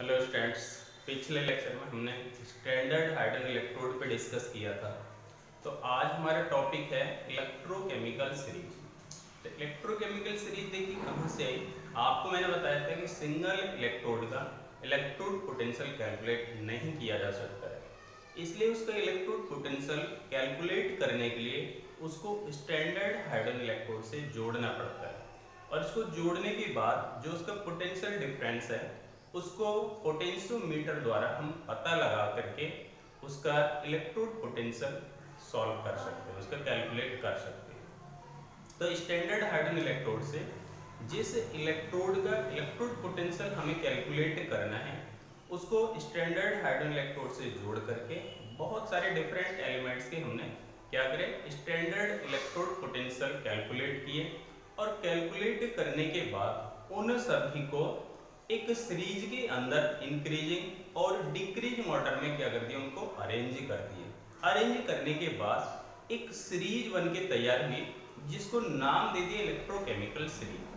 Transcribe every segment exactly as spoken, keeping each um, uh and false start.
Hello students, पिछले lecture में हमने स्टैंडर्ड हाइड्रोजन इलेक्ट्रोड पे डिस्कस किया था। तो आज हमारा टॉपिक है इलेक्ट्रोकेमिकल सीरीज। तो इलेक्ट्रोकेमिकल सीरीज देखिए कहाँ से आई। आपको मैंने बताया था कि सिंगल इलेक्ट्रोड का इलेक्ट्रोड पोटेंशियल कैलकुलेट नहीं किया जा सकता है, इसलिए उसका इलेक्ट्रोड पोटेंशियल कैलकुलेट करने के लिए उसको स्टैंडर्ड हाइड्रोजन इलेक्ट्रोड से जोड़ना पड़ता है। और इसको जोड़ने के बाद जो उसका पोटेंशियल डिफरेंस है उसको पोटेंशियोमीटर द्वारा हम पता लगा करके उसका इलेक्ट्रोड पोटेंशियल सॉल्व कर सकते हैं, उसका कैलकुलेट कर सकते हैं। तो स्टैंडर्ड हाइड्रोजन इलेक्ट्रोड से जिस इलेक्ट्रोड का इलेक्ट्रोड पोटेंशियल हमें कैलकुलेट करना है उसको स्टैंडर्ड हाइड्रोजन इलेक्ट्रोड से जोड़ करके बहुत सारे डिफरेंट एलिमेंट्स के हमने क्या करें स्टैंडर्ड इलेक्ट्रोड पोटेंशियल कैलकुलेट किए। और कैलकुलेट करने के बाद उन सभी को एक सीरीज के अंदर इंक्रीजिंग और डिक्रीजिंग ऑर्डर में क्या कर दिया, उनको अरेंज कर दिए। अरेंज करने के बाद एक सीरीज बन के तैयार हुई जिसको नाम दे दिया इलेक्ट्रोकेमिकल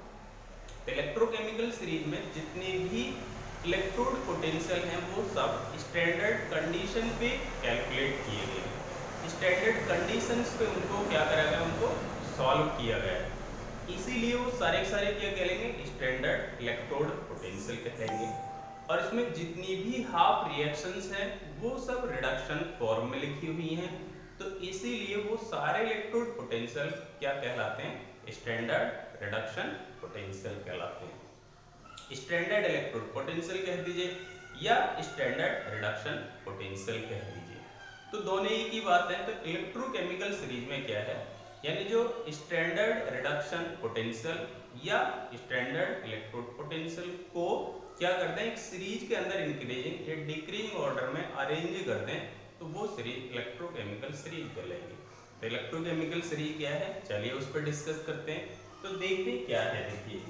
सीरीज। तो इलेक्ट्रोकेमिकल सीरीज में जितने भी इलेक्ट्रोड पोटेंशियल हैं वो सब स्टैंडर्ड कंडीशन पे कैलकुलेट किए गए। स्टैंडर्ड कंडीशंस पे उनको क्या करा गया, उनको सॉल्व किया गया, इसीलिए वो सारे सारे क्या कहेंगे स्टैंडर्ड इलेक्ट्रोड पोटेंशियल कहलाएंगे। और इसमें जितनी भी हाफ रिएक्शंस हैं वो सब रिडक्शन फॉर्म में लिखी हुई हैं, तो इसीलिए वो सारे इलेक्ट्रोड पोटेंशियल क्या कहलाते हैं, स्टैंडर्ड रिडक्शन पोटेंशियल कहलाते हैं। स्टैंडर्ड इलेक्ट्रोड पोटेंशियल कह दीजिए या स्टैंडर्ड रिडक्शन पोटेंशियल कह दीजिए, तो दोनों ही की बात है। तो इलेक्ट्रोकेमिकल सीरीज में क्या है, यानी जो स्टैंडर्ड रिडक्शन पोटेंशियल या स्टैंडर्ड इलेक्ट्रोड पोटेंशियल को क्या करते हैं एक सीरीज के अंदर इंक्रीजिंग या डिक्रीजिंग ऑर्डर में अरेंज कर दें, तो वो सीरीज इलेक्ट्रोकेमिकल सीरीज कहलाएगी। तो इलेक्ट्रोकेमिकल सीरीज क्या है, चलिए उस पर डिस्कस करते हैं। तो देखते हैं क्या है, देखिए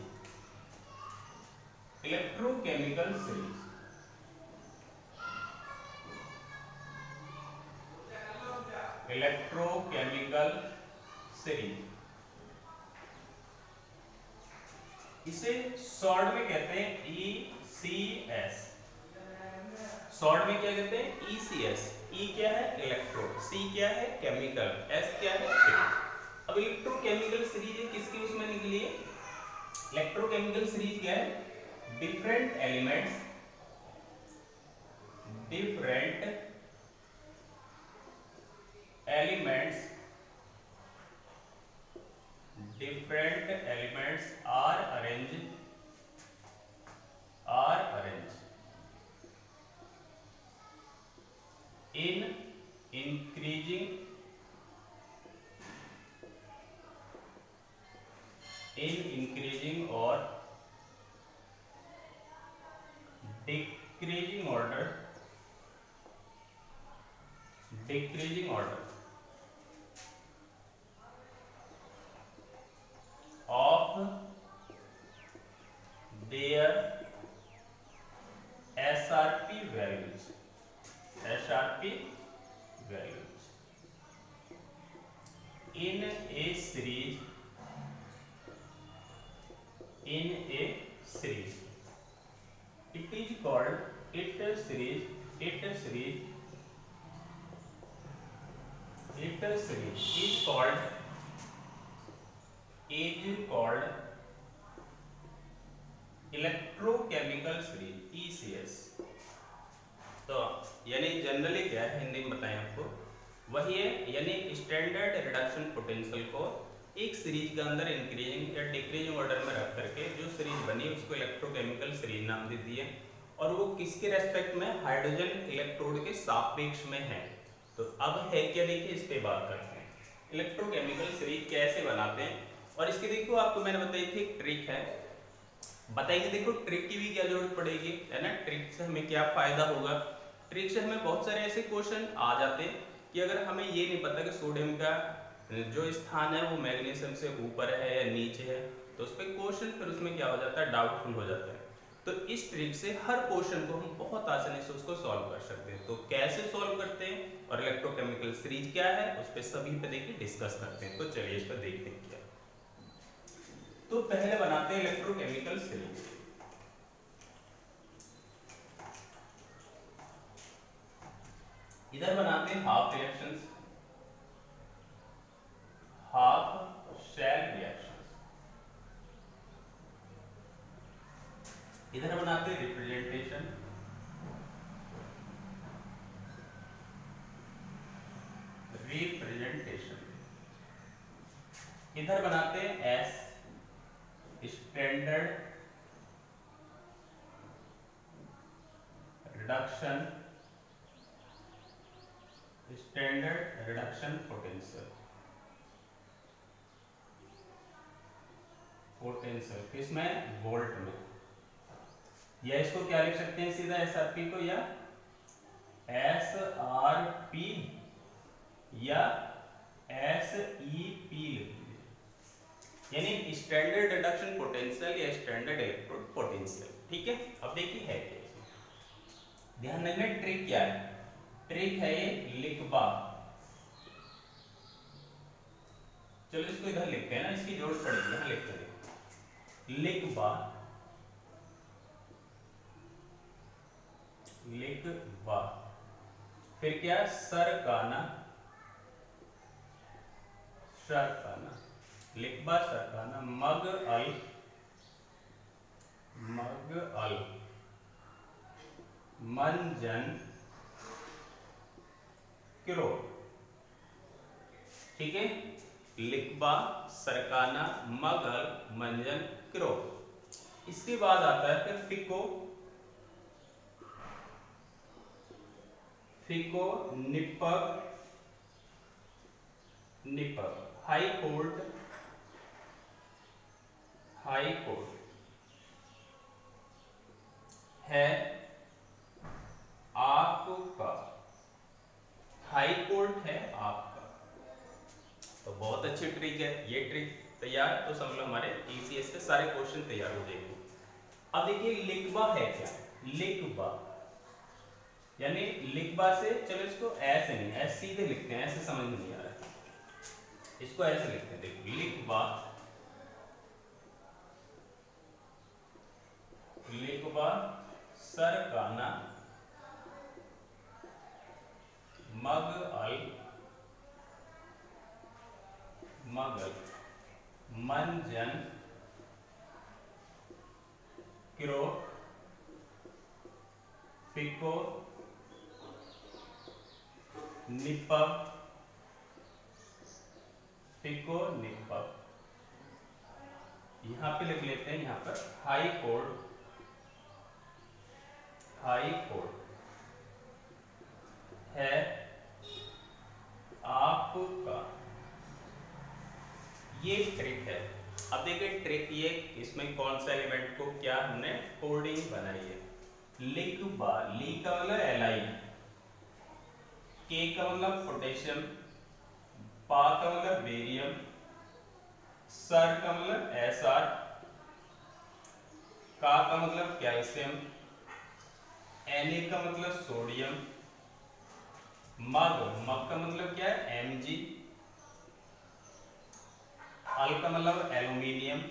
इलेक्ट्रोकेमिकल सीरीज इलेक्ट्रोकेमिकल सीरीज इसे शॉर्ट में कहते हैं ई सी एस। शॉर्ट में क्या कहते हैं, ई सी एस। ई क्या है, इलेक्ट्रो, सी क्या है, केमिकल, एस क्या है, सीरीज। अब इलेक्ट्रोकेमिकल सीरीज किसकी उसमें निकली है, इलेक्ट्रोकेमिकल सीरीज क्या है, different elements different elements different elements are arranged are arranged in increasing in increasing or decreasing order decreasing order of their S R P values S R P values in a series in a series it is called it series it series it series is called is called electrochemical series E C S. तो यानी generally क्या है, हिंदी में बताएं आपको, वही है यानी स्टैंडर्ड रिडक्शन पोटेंशियल को एक सीरीज के अंदर इंक्रीजिंग या डिक्रीजिंग ऑर्डर में रख करके जो सीरीज बनी उसको इलेक्ट्रोकेमिकल सीरीज नाम दे दिए। और वो किसके रेस्पेक्ट में, हाइड्रोजन इलेक्ट्रोड के सापेक्ष में है। तो अब है क्या, देखिए इस पे बात करते हैं इलेक्ट्रोकेमिकल सीरीज कैसे बनाते हैं। और इसके देखो आपको मैंने बताई थी एक ट्रिक है, बताइए देखो ट्रिक की भी क्या जरूरत पड़ेगी, है ना। ट्रिक से हमें क्या फायदा होगा, ट्रिक से हमें बहुत सारे ऐसे क्वेश्चन आ जाते हैं कि अगर हमें ये नहीं पता कि सोडियम का जो स्थान है वो मैग्नीशियम से ऊपर है या नीचे है, तो उस पर क्वेश्चन फिर उसमें क्या हो जाता है, डाउटफुल हो जाता है। तो इस ट्रिक से हर क्वेश्चन को हम बहुत आसानी से उसको सॉल्व कर सकते हैं। तो कैसे सॉल्व करते हैं और इलेक्ट्रोकेमिकल सीरीज क्या है उस पर सभी पे देखिए डिस्कस करते हैं। तो चलिए इस पर देखते हैं क्या। तो पहले बनाते हैं इलेक्ट्रोकेमिकल सीरीज। इधर बनाते हैं half reactions, half cell reactions. इधर बनाते हैं रिप्रेजेंटेशन, रिप्रेजेंटेशन। इधर बनाते हैं S standard reduction, standard reduction potential, potential किसमें, वोल्ट में। या इसको क्या लिख सकते हैं सीधा एस आर पी को, या एस आर पी या एस ई पी लिख दीजिए, यानी स्टैंडर्ड रिडक्शन पोटेंशियल या स्टैंडर्ड इलेक्ट्रोड पोटेंशियल। ठीक है, अब देखिए है क्या, ध्यान रखना ट्रिक क्या है। ट्रिक है ये लिखबा। चलो इसको इधर लिखते हैं ना, इसकी जरूरत पड़ेगी, यहां लिखते हैं लिखबा, लिखबा। फिर क्या, सरकाना, सरकाना, लिखबा सरकाना, मग अल, मग अल, मंजन किरो। ठीक है, लिखबा सरकाना मगल मंजन किरो। इसके बाद आता है फिर फिको, फिको निपक, निपक हाई कोर्ट, हाई कोर्ट है आपका, हाई कोर्ट है आपका। तो बहुत अच्छी ट्रिक है ये। ट्रिक तैयार तो समझ लो हमारे टीसीएस के सारे क्वेश्चन तैयार हो जाएंगे। अब देखिए लिखबा है क्या, लिखबा यानी लिखबा से, चलो इसको ऐसे नहीं, ऐसे सीधे लिखते हैं, ऐसे समझ नहीं आ रहा है, इसको ऐसे लिखते हैं। देखो लिखबा, लिखबा सरकाना मग अल, मगल मंजन किरो, फिको निपब, फिको निपब। यहां पे लिख लेते हैं, यहां पर हाई कोर्ट, हाई कोर्ट है आपका। ये ट्रिक है। अब देखिए ट्रिक ये, इसमें कौन सा एलिमेंट को क्या हमने कोडिंग बनाई है। लिखबा, ली का मतलब एलाई, के का मतलब पोटेशियम, पा का मतलब बेरियम, सर का मतलब एस आर, का का मतलब कैल्शियम, Na का मतलब सोडियम, मग, मग का मतलब क्या है एमजी, अल का मतलब एल्यूमिनियम,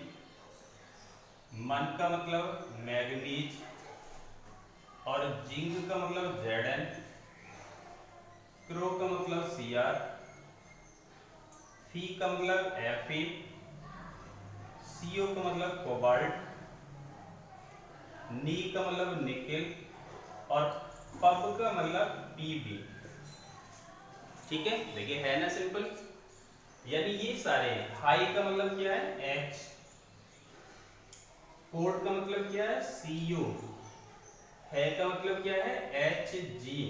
मन का मतलब मैग्नीज, और जिंक का मतलब जेडन, क्रो का मतलब सीआर, फी का मतलब एफी, सीओ का मतलब कोबाल्ट, नी का मतलब निकेल, और पब का मतलब पीबी। ठीक है, देखिए है ना सिंपल, यानी ये सारे हैं। हाई का मतलब क्या है एच, कोर्ट का मतलब क्या है सीयू, है का मतलब क्या है एच जी,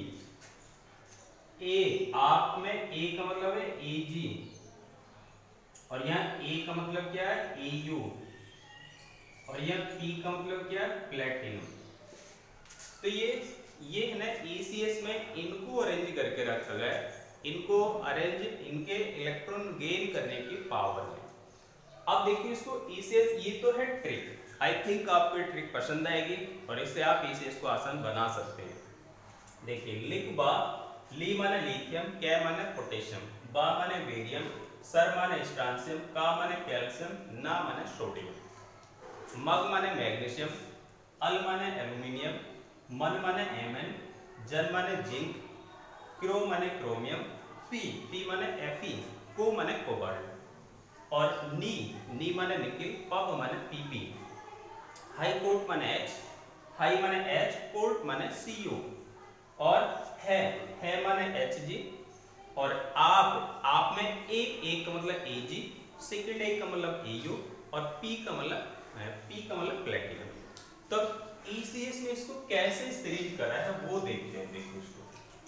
ए आप में ए का मतलब है ए जी, और यहाँ ए का मतलब क्या है ए यू, और यहाँ पी का मतलब क्या है प्लेटिनम। तो ये ये है ना ईसीएस में इनको अरेंज करके रखा गया है, इनको अरेंज, इनके इलेक्ट्रॉन गेन करने की पावर है। अब देखिए इसको ईसीएस, ये तो है ट्रिक। आई थिंक आपको ये ट्रिक पसंद आएगी और इससे आप ईसीएस को आसान बना सकते हैं। देखिए लिखबा, ली माने लिथियम, कै माने पोटेशियम, बा माने बेरियम, सर माने स्ट्रांसियम, का माने कैल्शियम, ना माने सोडियम, मग माने मैग्नीशियम, अल माने एल्यूमिनियम, मन माने एमएन, जन माने जिंक, क्रो माने क्रोमियम, पी पी माने एफी, को माने कोबाल्ट और नी नी माने निकिल, पब माने पीपी, हाई कोर्ट माने एच, हाई माने एच, कोर्ट माने सीयू और है है माने एच जी और आप आप में एक एक का मतलब ए जी, सेकेंड एक का मतलब ए यू और पी का मतलब पी का मतलब प्लेटिनम। तो ईसीएस ने इसको कैसे सीरीज करा है वो देखते हैं। देखो इसको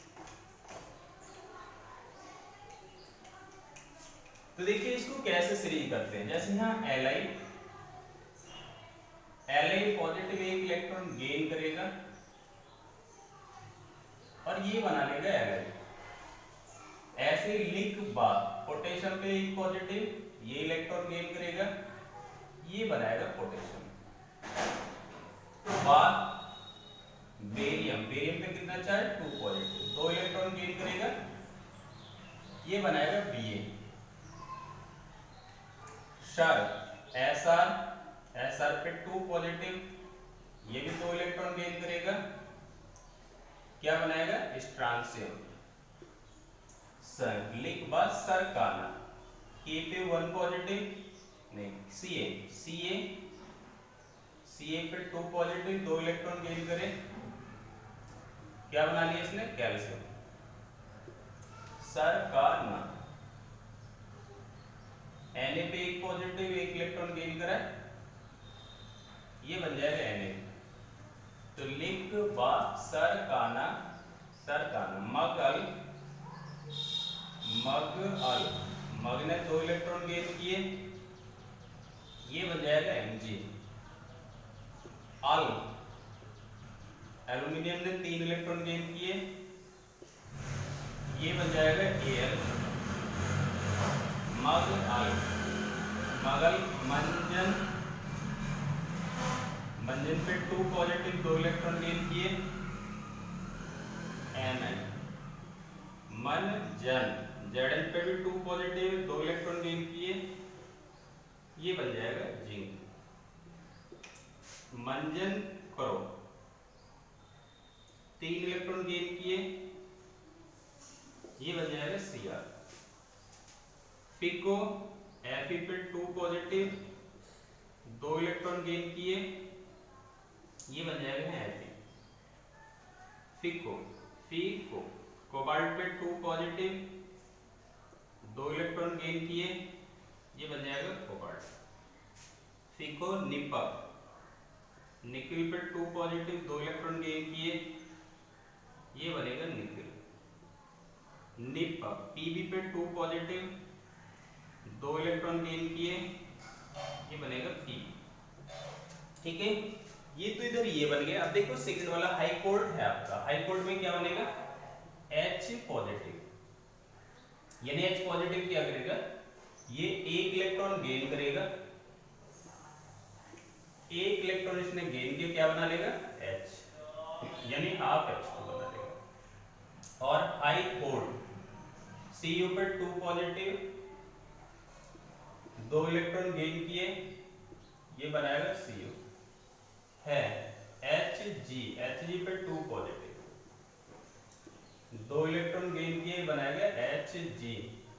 तो देखिए इसको कैसे सीरीज करते हैं। जैसे यहाँ L I L I positive एक इलेक्ट्रॉन गेन करेगा और ये बना लेगा एल आई। ऐसे लिंक बाद पोटेशियम पे एक पॉजिटिव ये इलेक्ट्रॉन गेन करेगा, ये बनाएगा पोटेशियम। बाद बेरियम बेरियम पे कितना चार्ज टू पॉजिटिव, दो इलेक्ट्रॉन गेन करेगा, ये बनाएगा बी ए। शर एस आर एस आर पे टू पॉजिटिव, ये भी दो इलेक्ट्रॉन गेन करेगा, क्या बनाएगा स्ट्रांसियम। सर लिख बाद सरकाना के पे वन पॉजिटिव नहीं सी ए सी ए सी ए पे टू पॉजिटिव, दो इलेक्ट्रॉन गेन करे, क्या बना लिया इसने कैल्शियम। सरकाना एन ए पे एक पॉजिटिव एक इलेक्ट्रॉन गेन करा, ये बन जाएगा एन ए। तो लिख बा सरकाना सरकाना मगल मग अल मग ने दो इलेक्ट्रॉन गेन किए, ये बन जाएगा एम जी। अल एल्यूमिनियम ने तीन इलेक्ट्रॉन गेन किए, ये बन जाएगा ए एल। मग अल मगल मंजन मंजन पे टू पॉजिटिव दो इलेक्ट्रॉन गेन किए, एम एन। मन जन जेडन पे भी टू पॉजिटिव दो इलेक्ट्रॉन गेन किए, ये बन जाएगा जिंक। मंजन करो तीन इलेक्ट्रॉन गेन किए, ये बन जाएगा सी आर। पिको एफ पे टू पॉजिटिव दो इलेक्ट्रॉन गेन किए, ये बन जाएगा एफ। फिको फिको कोबाल्ट पे टू पॉजिटिव दो इलेक्ट्रॉन गेन किए, ये बन जाएगा कोबाल्ट। फिको निपा निकिल पे टू पॉजिटिव दो इलेक्ट्रॉन गेन किए, ये बनेगा निकिल। निपा पीबी पे टू पॉजिटिव दो इलेक्ट्रॉन गेन किए, ये बनेगा पी। ठीक है, ये तो इधर ये बन गया। अब देखो सेकंड वाला हाई कोर्ट है आपका, हाई कोर्ट में क्या बनेगा H पॉजिटिव, यानी H पॉजिटिव क्या करेगा, ये एक इलेक्ट्रॉन गेन करेगा, एक इलेक्ट्रॉन इसने गेन किया, क्या बना लेगा H, यानी हाफ H को बना लेगा। और हाई कोर्ट Cu पे टू पॉजिटिव दो इलेक्ट्रॉन गेन किए, ये बनाएगा Cu है Hg Hg पे टू पॉजिटिव दो इलेक्ट्रॉन गेन किए, बनाएगा Hg।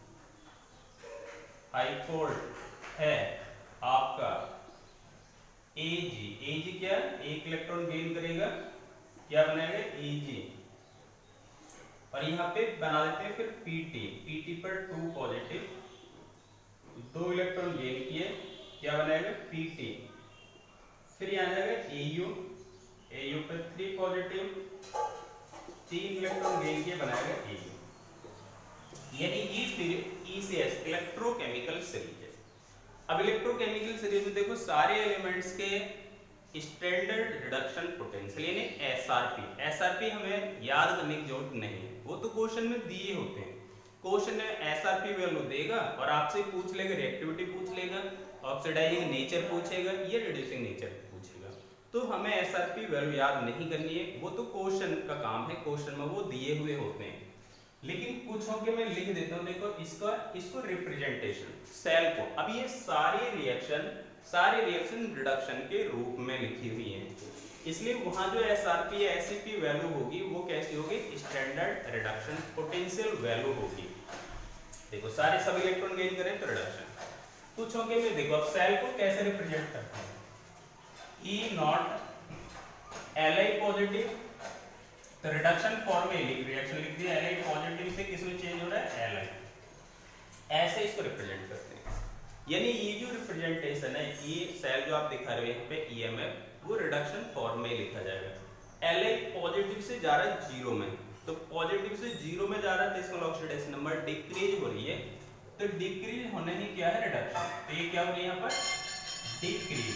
हाई कोर्ट है आपका Ag Ag क्या एक इलेक्ट्रॉन गेन करेगा, क्या बनाएगा Ag। और यहाँ पे बना देते हैं फिर Pt Pt पर टू पॉजिटिव दो इलेक्ट्रॉन गेन किए, क्या बनाएगा Pt। फिर यहाँ जाएगा Au Au पे थ्री पॉजिटिव तीन इलेक्ट्रॉन गेन किए, बनाएगा Au। यानी ये फिर E C S electrochemical series है। अब इलेक्ट्रोकेमिकल सीरीज में देखो सारे एलिमेंट्स के स्टैंडर्ड रिडक्शन पोटेंशियल यानी S R P S R P हमें याद करने की जरूरत नहीं है, वो तो क्वेश्चन में दिए होते हैं। क्वेश्चन में S R P वैल्यू देगा और आपसे पूछ लेगा, रिएक्टिविटी पूछ लेगा, ऑक्सीडाइजिंग नेचर पूछेगा, ये रिड्यूसिंग नेचर पूछेगा। तो हमें S R P वैल्यू याद नहीं करनी है, वो तो क्वेश्चन का काम है, क्वेश्चन में वो दिए हुए होते हैं। लेकिन कुछ होंगे मैं लिख देता हूँ, देखो इसका इसको रिप्रेजेंटेशन सेल को। अब ये सारी रिएक्शन सारे रिएक्शन रिडक्शन के रूप में लिखी हुई हैं। इसलिए वहां जो एसआरपी या एसईपी वैल्यू होगी वो कैसी होगी, स्टैंडर्ड रिडक्शन पोटेंशियल वैल्यू होगी। देखो सारे सब इलेक्ट्रॉन गेन करें तो रिडक्शन। कुछ होंगे में देखो अब सेल को कैसे रिप्रेजेंट करते हैं, E naught L I positive, तो रिडक्शन फॉर्म में लिख रिएक्शन लिख दिया, एल आई पॉजिटिव से किसमें चेंज हो रहा है, एल आई, ऐसे इसको रिप्रेजेंट करते हैं। यानी ये जो रिप्रेजेंटेशन है, ये सेल जो आप दिखा रहे हो यहाँ पे ईएमएफ, वो रिडक्शन फॉर्म में लिखा जाएगा। एल आई पॉजिटिव से जा रहा है जीरो में, तो पॉजिटिव से जीरो में जा रहा है तो इसका ऑक्सीडेशन नंबर डिक्रीज हो रही है, तो डिक्रीज होने ही क्या है, रिडक्शन। तो ये क्या हो रही है यहाँ पर, डिक्रीज,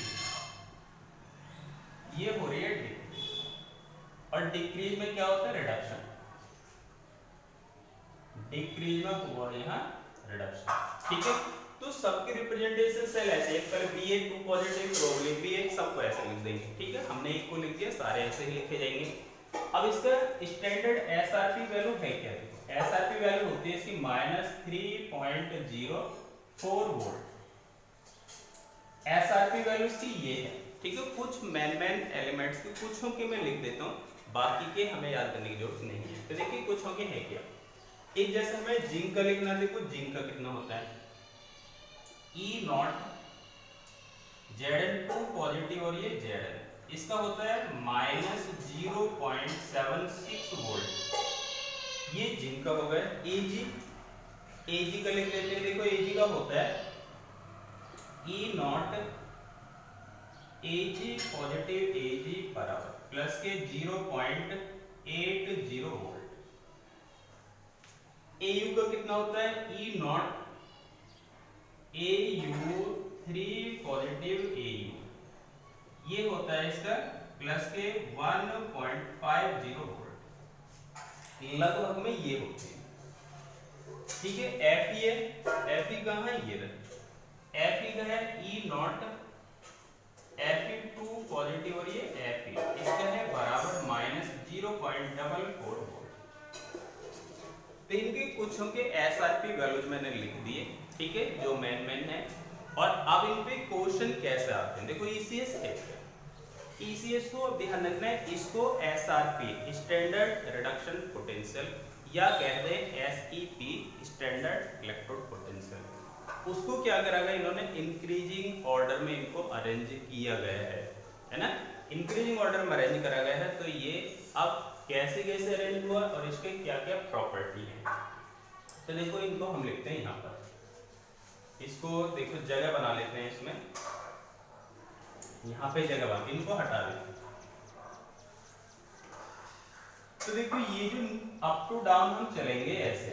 ये हो रही है डिक्रीज, और डिक्रीज में क्या होता है, रिडक्शन। डिक्रीज में हुआ यहाँ रिडक्शन, ठीक है। तो सबके रिप्रेजेंटेशन सेल ऐसे, एक पहले B eight two positive probably B eight सबको ऐसे लिख देंगे, ठीक है। हमने एक को लिख दिया, सारे ऐसे ही लिखे जाएंगे। अब इसका स्टैंडर्ड एसआरपी वैल्यू है क्या, देखो एसआरपी वैल्यू होती है इसकी minus three point zero four volt. SRP value इसकी ये है, ठीक है। कुछ मैन मैन एलिमेंट्स के कुछों के मैं लिख देता हूँ, बाकी के हमें याद करने की जरूरत नहीं है। तो देखिए कुछों के है क्या, एक जैसे हमें जिंक का लिखना, देखो जिंक का कितना होता है, E naught Z N two positive और ये जेड एन, इसका होता है minus zero point seven six volt, ये जिंक का हो गया। एजी, एजी का लिख लेते हैं, देखो एजी का होता है ई नॉट एजी पॉजिटिव एजी बराबर प्लस के zero point eight zero volt. AU का कितना होता है, E naught A U three positive A U, ये होता है इसका प्लस के one point five zero volt, लगभग में ये होते हैं, ठीक है। एफ ई है, एफ ई कहाँ है, ये रहे, एफ ई का है E naught F E two positive और ये एफ ई, इसका है बराबर minus zero point double four volt. तो इनके कुछ के एसआरपी वैल्यूज मैंने लिख दिए, ठीक है, जो मेन मेन है। और अब इन पे क्वेश्चन कैसे आते हैं, देखो ईसीएस है, ईसीएस को अब ध्यान रखना है, इसको एसआरपी स्टैंडर्ड रिडक्शन पोटेंशियल या कहते हैं एसईपी स्टैंडर्ड इलेक्ट्रोड पोटेंशियल, उसको क्या करा गया इन्होंने इंक्रीजिंग ऑर्डर में इनको अरेंज किया गया है, है ना। इंक्रीजिंग ऑर्डर में अरेंज करा गया है, तो ये अब कैसे कैसे अरेंज हुआ और इसके क्या क्या प्रॉपर्टी है, तो देखो इनको हम लिखते हैं यहाँ पर, इसको देखो जगह बना लेते हैं, इसमें यहाँ पे जगह बना, इनको हटा देते हैं। तो देखो ये जो अप टू डाउन हम चलेंगे ऐसे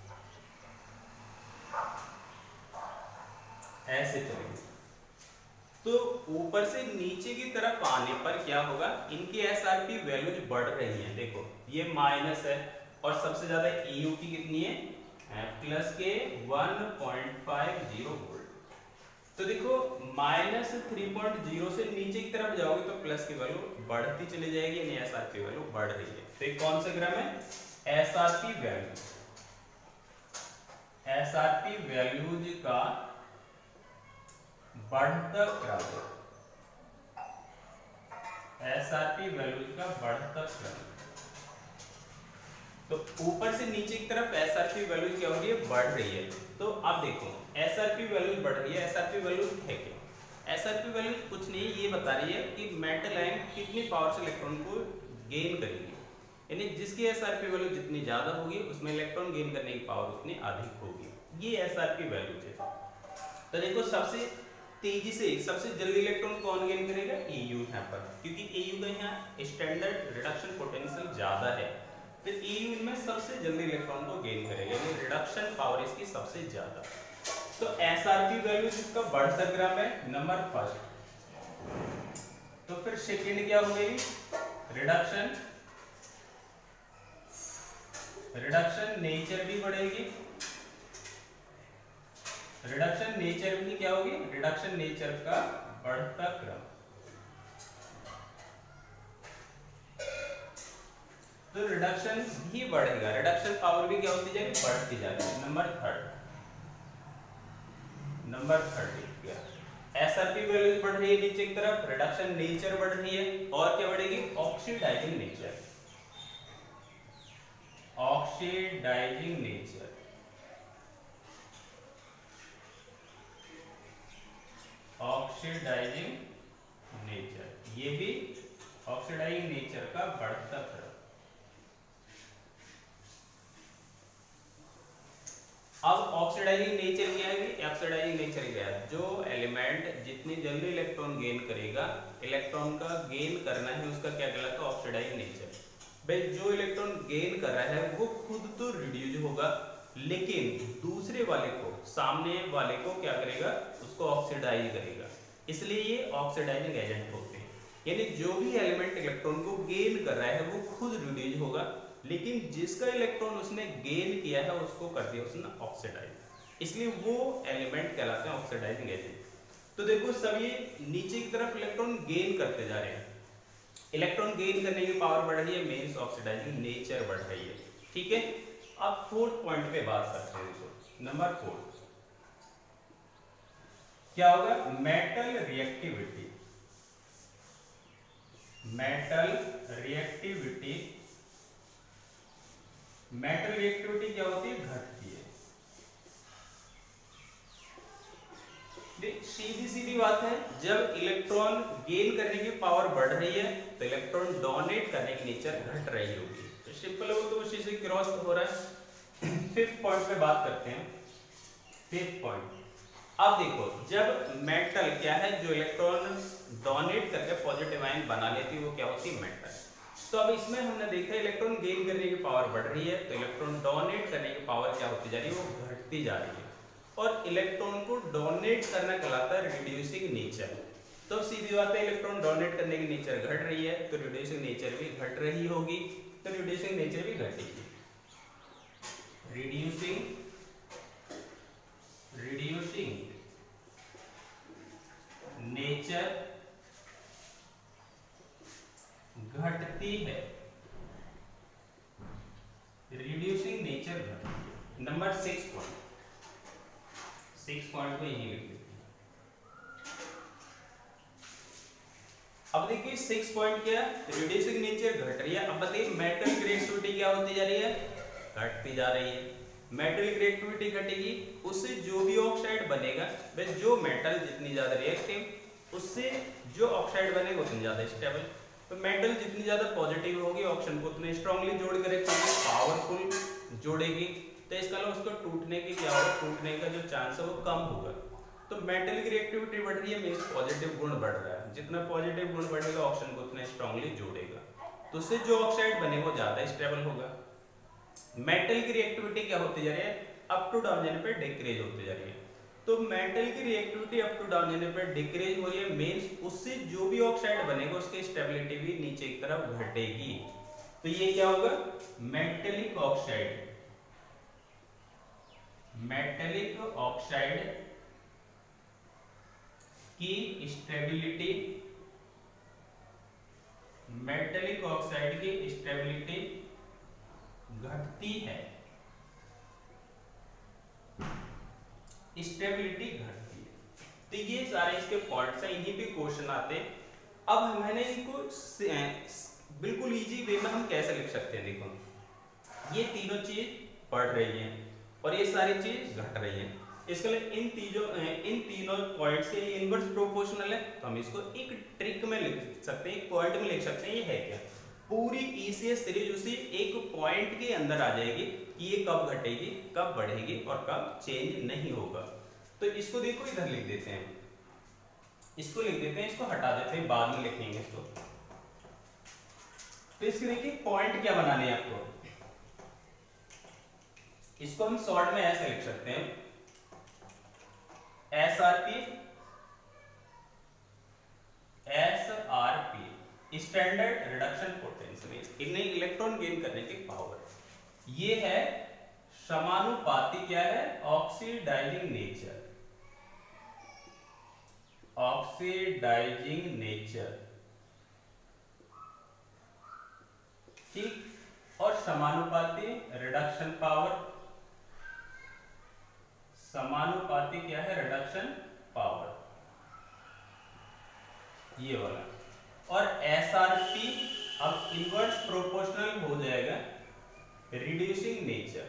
ऐसे चलेंगे, तो ऊपर से नीचे की तरफ आने पर क्या होगा, इनकी एसआरपी वैल्यूज बढ़ रही हैं। देखो ये माइनस है और सबसे ज्यादा ईयू की कितनी है, प्लस के one point five zero volt. तो देखो माइनस थ्री पॉइंट जीरो से नीचे की तरफ जाओगे तो प्लस की वैल्यू बढ़ती चली जाएगी, यानी एसआरपी वैल्यू बढ़ रही है। तो ये कौन सा ग्राम है, एसआरपी वैल्यू, एसआरपी वैल्यूज का बढ़ता क्रम, एसआरपी वैल्यूज का बढ़ता क्रम। तो ऊपर से नीचे की तरफ एसआरपी वैल्यूज क्या हो रही है, बढ़ रही है। तो अब देखो एसआरपी वैल्यूज बढ़ रही है, एसआरपी वैल्यूज है क्या, एसआरपी वैल्यूज कुछ नहीं, ये बता रही है कि मेटल आयन कितनी पावर से इलेक्ट्रॉन को गेन करेंगे, यानी जिसकी एसआरपी वैल्यू जितनी ज्यादा होगी उसमें इलेक्ट्रॉन गेन करने की पावर उतनी अधिक होगी, ये एसआरपी वैल्यूज है। तो देखो सबसे तेजी से सबसे जल्दी इलेक्ट्रॉन कौन गेन करेगा, ईयू यहाँ पर, क्योंकि ईयू का यहाँ स्टैंडर्ड रिडक्शन पोटेंशियल ज्यादा है, फिर ईयू इनमें सबसे जल्दी इलेक्ट्रॉन को गेन करेगा, यानी रिडक्शन पावर इसकी सबसे ज्यादा। तो एसआरपी वैल्यू इसका बढ़ता ग्राफ है नंबर फर्स्ट। तो फिर सेकंड क्या हो गई, रिडक्शन, रिडक्शन नेचर भी बढ़ेगी, रिडक्शन नेचर भी क्या होगी, रिडक्शन नेचर का बढ़ता क्रम। तो रिडक्शन भी बढ़ेगा, रिडक्शन पावर भी क्या होती जाएगी, बढ़ती जाएगी। नंबर थर्ड, नंबर थर्टी क्या, एसआरपी वैल्यूज बढ़ रही है नीचे की तरफ, रिडक्शन नेचर बढ़ रही है, और क्या बढ़ेगी, oxidising nature, oxidising nature, oxidising nature, ये भी ऑक्सीडाइजिंग नेचर का बढ़ता तरफ। अब ऑक्सीडाइजिंग नेचर क्या है, ऑक्सीडाइजिंग नेचर क्या है, जो एलिमेंट जितनी जल्दी इलेक्ट्रॉन गेन करेगा, इलेक्ट्रॉन का गेन करना है उसका क्या कहलाता है, ऑक्सीडाइजिंग नेचर। भाई जो इलेक्ट्रॉन गेन कर रहा है वो खुद तो रिड्यूस होगा, लेकिन दूसरे वाले को, सामने वाले को क्या करेगा, उसको ऑक्सीडाइज करेगा, इसलिए ये ऑक्सीडाइजिंग एजेंट होते हैं। यानी जो भी एलिमेंट इलेक्ट्रॉन को गेन कर रहा है वो खुद रिड्यूस होगा, लेकिन जिसका इलेक्ट्रॉन उसने गेन किया है उसको कर दिया उसने ऑक्सीडाइज, इसलिए वो एलिमेंट कहलाते हैं ऑक्सीडाइजिंग एजेंट। तो देखो सब ये नीचे की तरफ इलेक्ट्रॉन गेन करते जा रहे हैं, इलेक्ट्रॉन गेन करने की पावर बढ़ रही है, मींस ऑक्सीडाइजिंग नेचर बढ़ रही है। ठीक है, अब फोर्थ पॉइंट पे बात करते हैं। देखो नंबर फोर क्या होगा, metal reactivity, metal reactivity, metal reactivity क्या होती है, घटती है। सीधी सीधी बात है, जब इलेक्ट्रॉन गेन करने की पावर बढ़ रही है तो इलेक्ट्रॉन डोनेट करने की नेचर घट रही होगी, तो सिंपल हो तो उसी से क्रॉस हो रहा है। फिफ्थ पॉइंट पे बात करते हैं। फिफ्थ पॉइंट, अब देखो जब मेटल क्या है, जो इलेक्ट्रॉन डोनेट करके पॉजिटिव आयन बना लेती है वो क्या होती है, मेटल। तो अब इसमें हमने देखा इलेक्ट्रॉन गेन करने की पावर बढ़ रही है तो इलेक्ट्रॉन डोनेट करने की पावर क्या होती जा रही है, वो घटती जा रही है, और इलेक्ट्रॉन को डोनेट करना कहलाता है रिड्यूसिंग नेचर। तो सीधी बात है, इलेक्ट्रॉन डोनेट करने की नेचर घट रही है तो रिड्यूसिंग नेचर भी घट रही होगी, तो रिड्यूसिंग नेचर भी घटेगी, रिड्यूसिंग रिड्यूसिंग नेचर घटती है, रिड्यूसिंग नेचर घटती है। Number six point, six point को यही लिख देते हैं। अब देखिए सिक्स पॉइंट क्या है, रिड्यूसिंग नेचर घट रही है। अब बताइए मेटल की रिएक्टिविटी क्या होती जा रही है, घटती जा रही है। मेटल की रिएक्टिविटी घटेगी, उससे जो भी ऑक्साइड बनेगा, वह जो मेटल जितनी ज्यादा रिएक्टिव उससे जो ऑक्साइड बनेगा उतनी ज्यादा स्टेबल। तो मेटल जितनी ज्यादा पॉजिटिव होगी ऑक्सीजन को उतने स्ट्रांगली जोड़ कर रखेगी, पावरफुल जोड़ेगी, तो इसका मतलब उसको टूटने की क्या होगा, टूटने का जो चांस है वो कम होगा। तो मेटल की रिएक्टिविटी बढ़ रही है, मींस पॉजिटिव गुण बढ़ रहा है, जितना पॉजिटिव गुण बढ़ेगा ऑक्सीजन को उतना स्ट्रांगली जोड़ेगा, तो उससे जो ऑक्साइड बनेगा वो ज्यादा स्टेबल होगा। मेटल की रिएक्टिविटी क्या होती जा रही है, अप टू डाउन जाने पे डिक्रीज होती जा रही है। तो मेटल की रिएक्टिविटी अप टू डाउन जाने पे डिक्रीज हो रही है, मींस उससे जो भी ऑक्साइड बनेगा उसकी स्टेबिलिटी भी नीचे की तरफ घटेगी। तो ये क्या होगा, मेटेलिक ऑक्साइड, मेटेलिक ऑक्साइड की स्टेबिलिटी, मेटेलिक ऑक्साइड की स्टेबिलिटी घटती है, स्टेबिलिटी घटती है। तो ये सारे इसके पॉइंट्स हैं, इन्हीं पे क्वेश्चन आते हैं। अब मैंने इनको बिल्कुल इजी वे में हम कैसे लिख सकते हैं, देखो ये तीनों चीज बढ़ रही है और ये सारी चीज घट रही है, इसके लिए इन तीनों इन तीनों पॉइंट्स के इनवर्स प्रोपोर्शनल है, तो हम इसको एक ट्रिक में लिख सकते हैं, एक पॉइंट में लिख सकते हैं। ये है क्या, पूरी ईसीएस सीरीज उसी एक पॉइंट के अंदर आ जाएगी कि ये कब घटेगी, कब बढ़ेगी और कब चेंज नहीं होगा। तो इसको देखो इधर लिख देते हैं, इसको लिख देते हैं, इसको हटा देते हैं, बाद में लिखेंगे इसको। तो इसके देखिए पॉइंट क्या बनाने हैं आपको, इसको हम शॉर्ट में ऐसे लिख सकते हैं, S R P, S R P standard reduction potential, इन्हें इलेक्ट्रॉन गेन करने की पावर। ये है समानुपाती, क्या है, ऑक्सीडाइजिंग नेचर, ऑक्सीडाइजिंग नेचर, ठीक, और समानुपाती रिडक्शन पावर, समानुपाती क्या है, रिडक्शन पावर। ये वाला, और एस आर पी अब इनवर्स प्रोपोर्शनल हो जाएगा रिड्यूसिंग नेचर,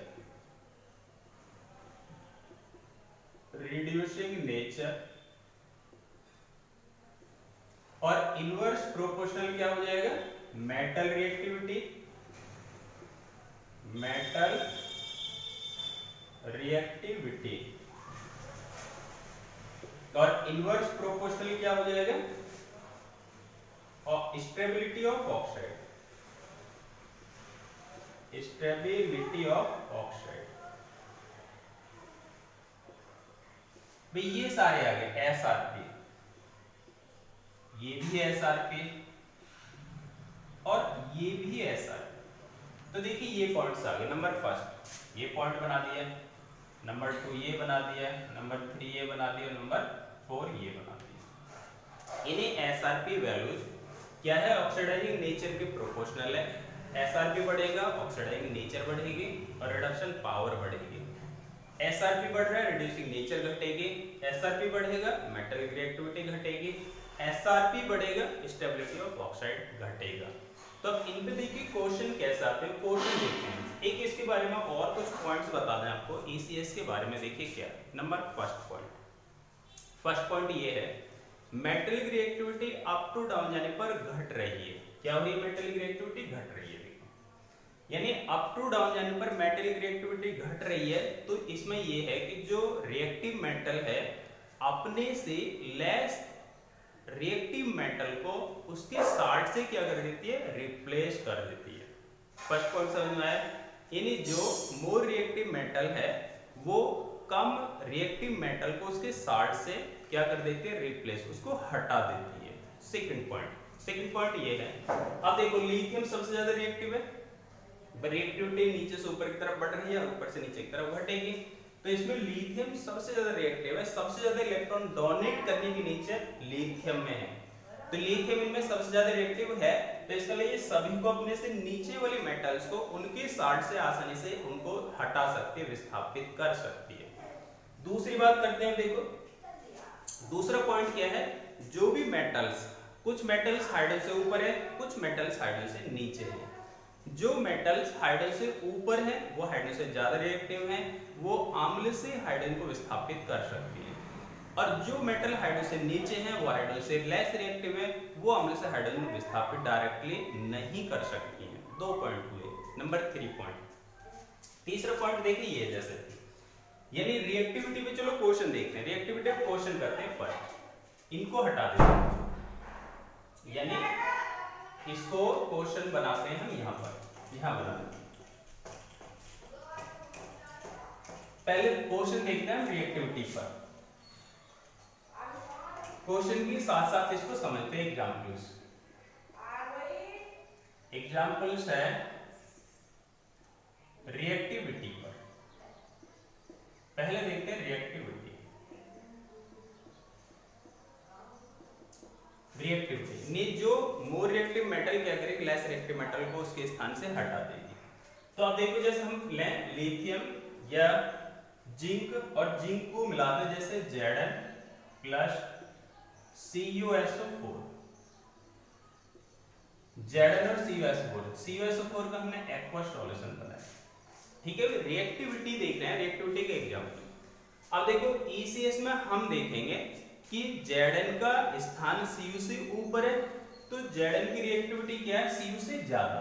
रिड्यूसिंग नेचर, और इनवर्स प्रोपोर्शनल क्या हो जाएगा, मेटल रिएक्टिविटी, मेटल रिएक्टिविटी, और इनवर्स प्रोपोर्शनल क्या हो जाएगा, और stability of oxide, stability of oxide. भाई ये सारे आ गए एस आर पी, ये भी एस आर पी और ये भी एस आर पी। तो देखिए ये पॉइंट्स आ गए, नंबर फर्स्ट ये पॉइंट बना दिया, नंबर टू ये बना दिया, नंबर थ्री ये बना दिया, नंबर फोर ये बना दिया। इन्हें एस आर पी वैल्यूज क्या है, ऑक्सीडाइजिंग नेचर के प्रोपोर्शनल है। एस आर पी बढ़ेगा, ऑक्सीडाइजिंग नेचर बढ़ेगी और रिडक्शन पावर बढ़ेगी। एस आर पी बढ़ रहा है, रिड्यूसिंग नेचर घटेगी, एस आर पी बढ़ेगा, मेटल रिएक्टिविटी घटेगी, एस आर पी बढ़ेगा, स्टेबिलिटी ऑफ ऑक्साइड घटेगा। तो अब इन पे देखिए क्वेश्चन कैसे आते हैं, क्वेश्चन देखते हैं। एक इसके बारे में और कुछ पॉइंट्स बता दें आपको ई सी एस के बारे में। देखिए क्या number first point, first point ये है metal reactivity up to down जाने पर घट रही है। क्या हो रही है, मेटल रिएक्टिविटी घट रही है, यानी अप टू डाउन जाने पर मेटल रिएक्टिविटी घट रही है। तो इसमें यह है कि जो रिएक्टिव मेटल है अपने से लेस रिएक्टिव मेटल को उसके साथ से क्या कर देती है, रिप्लेस कर देती है। फर्स्ट पॉइंट समझ में आया, यानी जो मोर रिएक्टिव मेटल है वो कम रिएक्टिव मेटल को उसके साथ से क्या कर देती है, रिप्लेस, उसको हटा देती है। सेकंड पॉइंट, सेकंड पॉइंट ये है, अब देखो लिथियम सबसे ज्यादा रिएक्टिव है, रिएक्टिविटी नीचे से ऊपर की तरफ बढ़ रही है और ऊपर से नीचे की तरफ घटेगी। तो इसमें लिथियम सबसे ज्यादा रिएक्टिव है, सबसे ज्यादा इलेक्ट्रॉन डोनेट करने की नेचर लिथियम में है। तो लिथियम इनमें सबसे ज्यादा रिएक्टिव है, तो इसके लिए ये सभी को अपने से नीचे वाली मेटल्स को उनके साथ से आसानी से उनको हटा सकती है, विस्थापित कर सकती है। दूसरी बात करते हैं, देखो दूसरा पॉइंट क्या है, जो भी मेटल्स, कुछ मेटल्स हाइड्रोजन से ऊपर है, कुछ मेटल्स हाइड्रोजन से नीचे है। जो मेटल्स हाइड्रोजन से ऊपर है वो हाइड्रोजन से ज्यादा रिएक्टिव है, वो अम्ल से हाइड्रोजन को विस्थापित कर सकती है, और जो मेटल हाइड्रोजन से नीचे है वो हाइड्रोजन से लेस रिएक्टिव है, वो अम्ल से हाइड्रोजन को विस्थापित डायरेक्टली नहीं कर सकती है। दो पॉइंट हुए। नंबर थ्री पॉइंट, तीसरा पॉइंट देखिए ये जैसे, यानी रिएक्टिविटी पे चलो क्वेश्चन देखते हैं, रिएक्टिविटी पे क्वेश्चन करते हैं। फर्स्ट इनको हटा देते हैं, यानी इसको क्वेश्चन बनाते हैं हम, यहां पर यहां बना देते हैं। पहले क्वेश्चन देखते हैं रिएक्टिविटी पर, क्वेश्चन के साथ साथ इसको समझते हैं। एग्जांपल्स, एग्जांपल्स है रिएक्टिविटी पर। पहले देखते हैं रिएक्टिविटी, रिएक्टिविटी ने जो मोर रिएक्टिव मेटल क्या करेगी, लेस रिएक्टिव मेटल को उसके स्थान से हटा देगी। तो अब देखो जैसे हम लें लिथियम या जिंक, और जिंक को मिला दें जैसे Zn plus C U S O four, Zn और C U S O four, C U S O four का हमने एक्वस सॉल्यूशन बनाया। ठीक है, रिएक्टिविटी देख रहे हैं, रिएक्टिविटी का एग्जांपल। अब देखो ई सी एस में हम देखेंगे कि Zn का स्थान Cu से ऊपर है, तो Zn की रिएक्टिविटी क्या है, Cu से ज्यादा।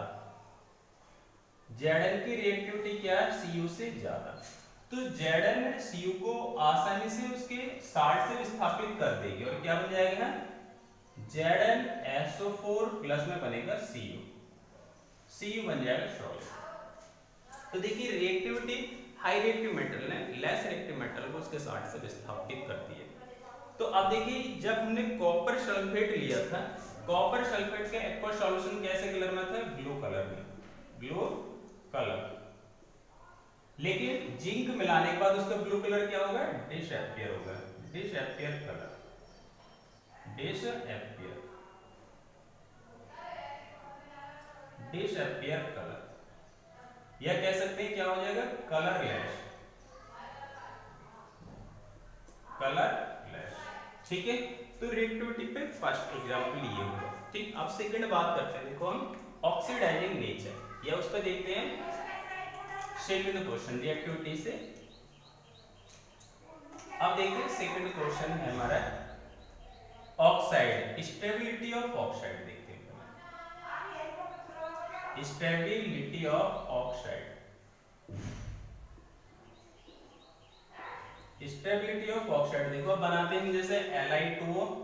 Zn की रिएक्टिविटी क्या है, Cu से ज्यादा। तो Zn Cu को आसानी से उसके साथ से विस्थापित कर देगी और क्या बन जाएगा, Zn S O four plus में बनेगा Cu, Cu बन जाएगा सॉल्यूशन। तो देखिए रिएक्टिविटी हाई रिएक्टिव मेटल ने लेस रिएक्टिव मेटल को उसके साथ से विस्थापित करती है। तो अब देखिए जब हमने कॉपर सल्फेट लिया था, कॉपर सल्फेट का एक्वस सॉल्यूशन कैसे कलर में था, ब्लू कलर में, ब्लू कलर। लेकिन जिंक मिलाने के बाद उसका ब्लू कलर क्या होगा, डिसएपियर होगा, disappear colour, disappear, disappear colour, या कह सकते हैं क्या हो जाएगा, कलरलेस, कलरलेस। ठीक है, तो तो रिएक्टिविटी पे फर्स्ट एग्जांपल ये होगा। ठीक, अब सेकंड बात करते हैं। देखो हम ऑक्सीडाइजिंग नेचर या उस पर देखते हैं सेकंड क्वेश्चन रिएक्टिविटी से। अब देखिए सेकंड क्वेश्चन है हमारा ऑक्साइड, स्टेबिलिटी ऑफ ऑक्साइड देखते हैं। Stability of oxide, stability of oxide देखो बनाते हैं जैसे एल आई टू ओ,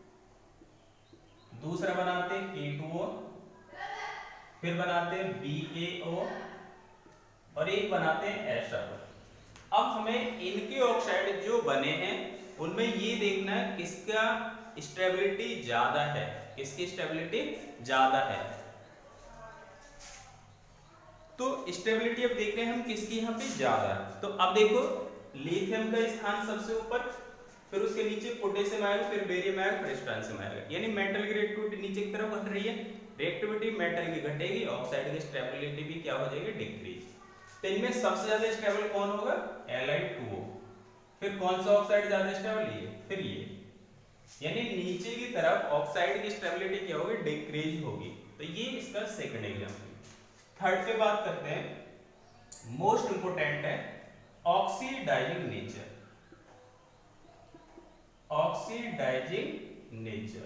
दूसरा बनाते हैं के टू ओ, फिर बनाते हैं बी ए ओ और एक बनाते हैं एस आर ओ। अब हमें इनके ऑक्साइड जो बने हैं उनमें ये देखना है किसका स्टेबिलिटी ज्यादा है, किसकी स्टेबिलिटी ज्यादा है। तो स्टेबिलिटी अब देख रहे हैं हम किसकी यहाँ पे ज्यादा है। तो अब देखो लिथियम का स्थान सबसे ऊपर, फिर उसके नीचे पोटेशियम आएगा, फिर बेरियम आएगा, फिर स्ट्रांसियम आएगा, यानी मेटल की रिएक्टिविटी नीचे की तरफ घट रही है। रिएक्टिविटी मेटल की घटेगी, ऑक्साइड की स्टेबिलिटी भी क्या हो जाएगी, डिक्रीज। तो इनमें सबसे ज्यादा स्टेबल कौन होगा, एल आई टू ओ। फिर कौन सा ऑक्साइड ज्यादा स्टेबल, ये, फिर ये, यानी नीचे की तरफ ऑक्साइड की स्टेबिलिटी क्या होगी, डिक्रीज होगी। तो ये इसका सेकंड एग्जांपल। थर्ड पे बात करते हैं, मोस्ट इंपोर्टेंट है oxidising nature. Oxidising nature,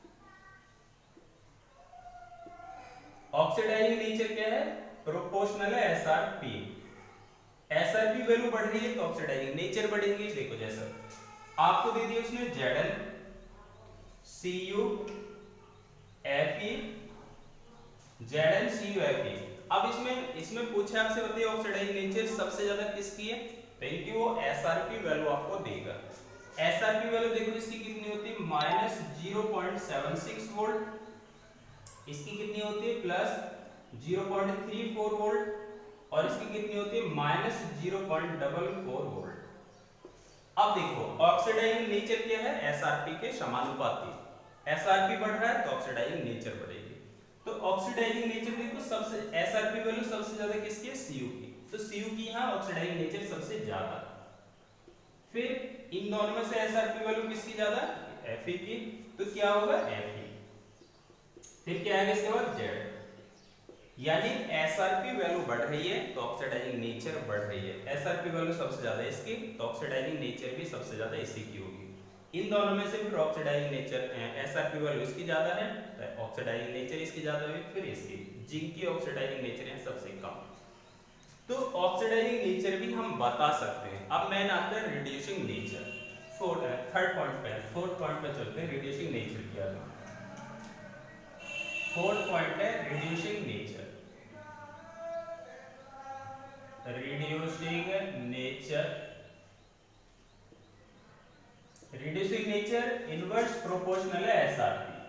oxidising nature क्या है, प्रोपोर्शनल है S R P. S R P value बढ़ रही है तो ऑक्सीडाइजिंग नेचर बढ़ेगी। देखो जैसा आपको दे दिया उसने Z L C U F E, Z L C U F E. अब इसमें इसमें पूछा आपसे, बताइए ऑक्सीडाइजिंग नेचर सबसे ज्यादा किसकी है, तो इनकी वो एस आर पी वैल्यू आपको देगा। एस आर पी वैल्यू देखो इसकी कितनी होती है, minus zero point seven six volt. इसकी कितनी होती है, plus zero point three four volt, और इसकी कितनी होती है, minus zero point double four volt. अब देखो ऑक्सीडाइजिंग नेचर क्या है, एस आर पी के समानुपाती। एस आर पी बढ़ रहा है तो ऑक्सीडाइजिंग नेचर बढ़ेगी। तो ऑक्सीडाइजिंग नेचर देखो सबसे एस आर पी वैल्यू सबसे ज्यादा किसकी है, सी यू की। तो सी यू की यहाँ ऑक्सीडाइजिंग नेचर सबसे ज्यादा। फिर इन दोनों में से एस आर पी वैल्यू किसकी ज्यादा, एफ ई की, तो क्या होगा, एफ ई। फिर क्या आएगा इसके बाद, जेड। यानी एस आर पी वैल्यू बढ़ रही है तो ऑक्सीडाइजिंग नेचर बढ़ रही है। एस आर पी वैल्यू सबसे ज्यादा इसकी, तो ऑक्सीडाइजिंग नेचर भी सबसे ज्यादा इसी की होगी। इन दोनों में से फिर oxidising nature S R P value इसकी ज्यादा है तो ऑक्सीडाइजिंग नेचर इसकी ज्यादा है, फिर इसकी। जिंक की ऑक्सीडाइजिंग नेचर है सबसे कम। तो ऑक्सीडाइजिंग नेचर भी हम बता सकते हैं। अब मैंने आता है reducing nature. Fourth third point पे, फोर्थ पॉइंट पे चलते हैं, रिड्यूसिंग नेचर क्या है। फोर्थ पॉइंट है reducing nature. Reducing nature, reducing nature inverse proportional है S R P.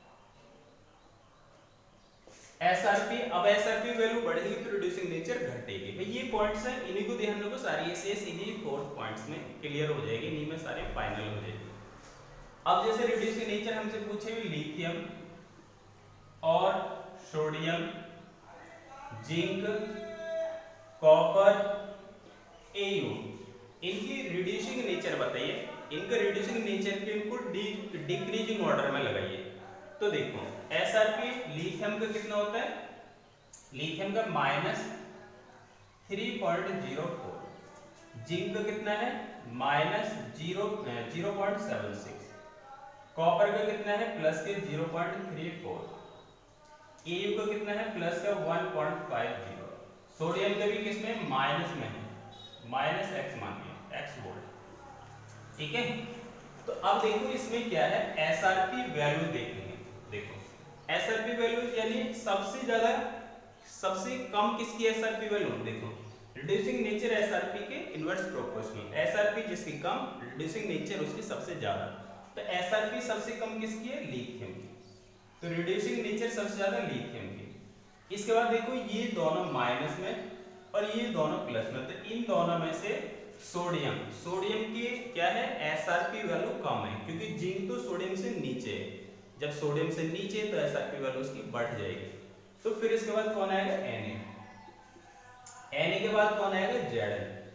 S R P, अब एस आर पी वैल्यू बढ़ेगी तो रिड्यूसिंग नेचर घटेगी। भाई ये पॉइंट्स हैं, इन्हीं को ध्यान रखो। सारी ऐसे इन्हीं फोर्थ पॉइंट्स में क्लियर हो जाएगी, इन्हीं में सारे फाइनल हो जाएगी। अब जैसे रिड्यूसिंग नेचर हमसे पूछे हुए लिथियम और सोडियम, जिंक, कॉपर, एयू, इनकी रिड्यूसिंग नेचर बताइए। इनका रिड्यूसिंग नेचर के इनको डिक्रीजिंग ऑर्डर में लगाइए। तो देखो एस आर पी लिथियम का कितना होता है, लिथियम का minus three point zero four, zinc का कितना है, minus zero zero point seven six, copper का कितना है, प्लस के zero point three four, AU का कितना है, प्लस का one point five zero, sodium का भी किसमें, माइनस में है, माइनस एक्स मानिए, एक्स वोल्ट। ठीक है, तो अब देखो इसमें क्या है, एस आर पी वैल्यू देखेंगे। देखो एस आर पी वैल्यू यानी सबसे ज्यादा, सबसे कम किसकी एस आर पी वैल्यू, देखो reducing nature S R P के inverse proportional. S R P जिसकी कम, रिड्यूसिंग नेचर उसकी सबसे ज्यादा। तो एस आर पी सबसे कम किसकी है, लिथियम की, तो रिड्यूसिंग नेचर सबसे ज्यादा लिथियम की। इसके बाद देखो ये दोनों माइनस में और ये दोनों प्लस में, तो इन दोनों में से सोडियम, सोडियम की क्या है, एस आर पी वैल्यू कम है, क्योंकि जिंक तो सोडियम से नीचे है। जब सोडियम से नीचे तो एस आर पी वैल्यू उसकी बढ़ जाएगी। तो फिर इसके बाद कौन आएगा, Na, Na के बाद कौन आएगा,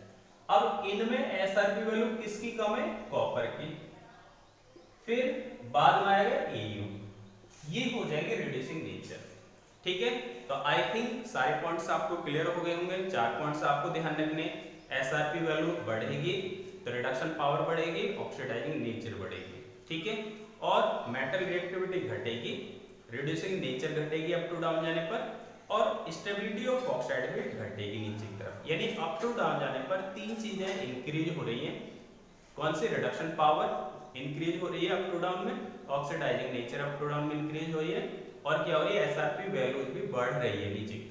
Zn। अब इनमें एस आर पी वैल्यू किसकी कम है, कॉपर की। फिर बाद में आएगा एयू, ये हो जाएंगे रिड्यूसिंग नेचर। ठीक है, तो आई थिंक सारे पॉइंट्स आपको क्लियर हो गए होंगे। चार पॉइंट्स आपको ध्यान रखने, एसआरपी वैल्यू बढ़ेगी तो रिडक्शन पावर बढ़ेगी, ऑक्सीडाइजिंग नेचर बढ़ेगी। ठीक है, और मेटल रिएक्टिविटी घटेगी, रिड्यूसिंग नेचर घटेगी अप टू डाउन जाने पर, और स्टेबिलिटी ऑफ ऑक्साइड भी घटेगी नीचे की तरफ। यानी अप टू डाउन जाने पर तीन चीजें इंक्रीज हो रही हैं। कौन सी? रिडक्शन पावर इंक्रीज हो रही है अप टू डाउन में, oxidising nature up to down में इंक्रीज हो रही है, और क्या हो रही है? एसआरपी वैल्यूज भी बढ़ रही है नीचे की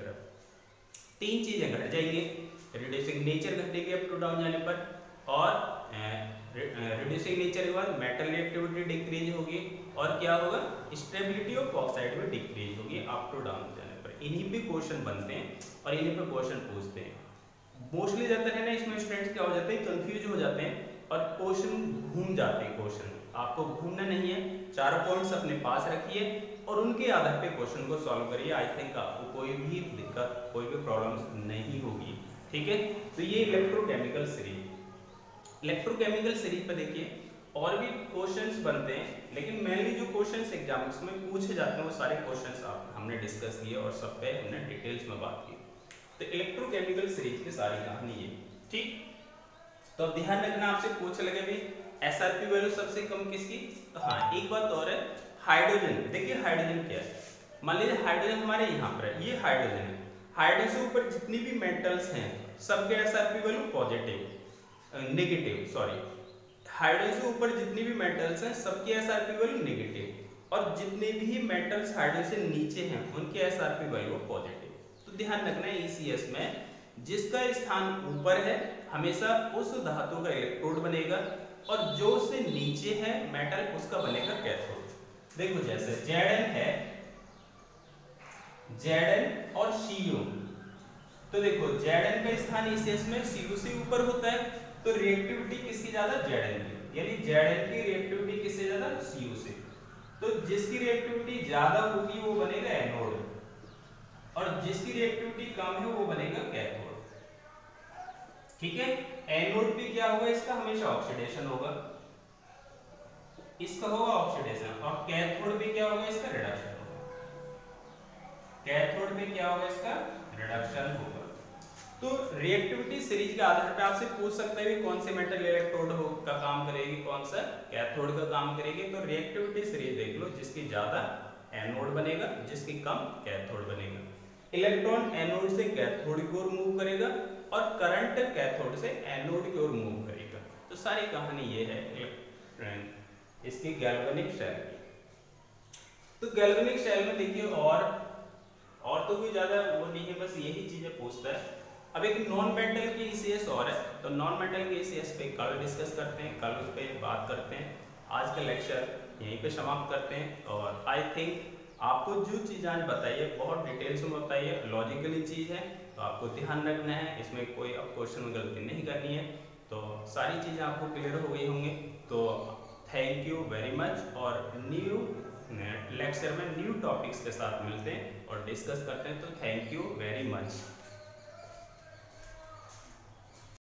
तरफ। तीन चीजें घट जाएंगी, रिड्यूसिंग नेचर घटेगी अप टू डाउन जाने पर, और रिड्यूसिंग नेचर के बाद मेटल रिएक्टिविटी डिक्रीज होगी, और क्या होगा? स्टेबिलिटी ऑफ ऑक्साइड भी डिक्रीज होगी अप टू डाउन जाने पर। इन्हीं पे क्वेश्चन बनते हैं और इन्हीं पे क्वेश्चन पूछते हैं। मोस्टली जाता है ना, इसमें स्टूडेंट्स क्या हो जाते हैं? कंफ्यूज हो जाते हैं और क्वेश्चन घूम जाते हैं। क्वेश्चन आपको घूमना नहीं है, चारों पॉइंट्स अपने पास रखिए और उनके आधार पे क्वेश्चन को सॉल्व करिए। आई थिंक आपको कोई भी दिक्कत, कोई भी प्रॉब्लम नहीं होगी। ठीक है, तो ये इलेक्ट्रोकेमिकल सीरीज, इलेक्ट्रोकेमिकल सीरीज पे देखिए और भी क्वेश्चंस बनते हैं, लेकिन मेनली जो क्वेश्चंस एग्जाम्स में पूछे जाते हैं वो सारे क्वेश्चंस आप हमने डिस्कस किए और सब पे हमने डिटेल्स में बात की। तो इलेक्ट्रोकेमिकल सीरीज की सारी कहानी ये। ठीक, तो ध्यान रखना, आपसे पूछ लगे भी एसआरपी वैल्यू सबसे कम किसकी? तो हाँ, एक बात और है, हाइड्रोजन। देखिए हाइड्रोजन क्या है, मान लीजिए हाइड्रोजन हमारे यहाँ पर है, ये हाइड्रोजन है। हाइड्रोजन से ऊपर जितनी भी मेटल्स हैं सबके SRP value positive, negative sorry hydrogen से ऊपर जितनी भी मेटल्स हैं सबकी एसआरपी वैल्यू नेगेटिव, और जितने भी मेटल्स हाइड्रोजन से नीचे हैं उनकी एसआरपी वैल्यू पॉजिटिव। तो ध्यान रखना है ईसीएस में जिसका स्थान ऊपर है हमेशा उस धातु का इलेक्ट्रोड बनेगा, और जो उससे नीचे है मेटल उसका बनेगा कैथोड। देखो जैसे Zn है, Zn और Cu, तो देखो Zn का स्थान ईसीएस में Cu से ऊपर होता है, तो रिएक्टिविटी किसकी ज्यादा? Zn की, यानी Zn की रिएक्टिविटी किससे ज्यादा? Cu से। तो जिसकी रिएक्टिविटी ज्यादा होगी वो बनेगा एनोड, और जिसकी रिएक्टिविटी कम है वो बनेगा कैथोड। ठीक है, एनोड पे क्या होगा? इसका हमेशा ऑक्सीडेशन होगा, इसका होगा ऑक्सीडेशन, और कैथोड पे क्या होगा? इसका रिडक्शन होगा। कैथोड पे क्या होगा? इसका रिडक्शन होगा। तो रिएक्टिविटी सीरीज के आधार पर आपसे पूछ सकता है कि कौन से मेटल इलेक्ट्रोड हो का काम करेगी, कौन सा कैथोड का काम करेगी। तो रिएक्टिविटी सीरीज देख लो, जिसकी ज्यादा एनोड बनेगा, जिसकी कम कैथोड बनेगा। इलेक्ट्रॉन एनोड से कैथोड की ओर मूव करेगा और करंट कैथोड से एनोड की ओर मूव करेगा। तो सारी कहानी ये है इसकी गैल्वेनिक शेल की। तो गैल्वेनिक शेल में देखिए और और तो कोई ज्यादा वो नहीं है, बस यही चीजें पूछता है। अब एक नॉन मेटल की ईसीएस और है, तो नॉन मेटल के ईसीएस पे कल डिस्कस करते हैं, कल उस पर बात करते हैं। आज का लेक्चर यहीं पे समाप्त करते हैं, और आई थिंक आपको जो चीज़ आज बताई है बहुत डिटेल्स में बताई है, लॉजिकली चीज़ है, तो आपको ध्यान रखना है, इसमें कोई अब क्वेश्चन में गलती नहीं करनी है। तो सारी चीज़ें आपको क्लियर हो गई होंगी। तो थैंक यू वेरी मच, और न्यू लेक्चर में न्यू टॉपिक्स के साथ मिलते हैं और डिस्कस करते हैं। तो थैंक यू वेरी मच।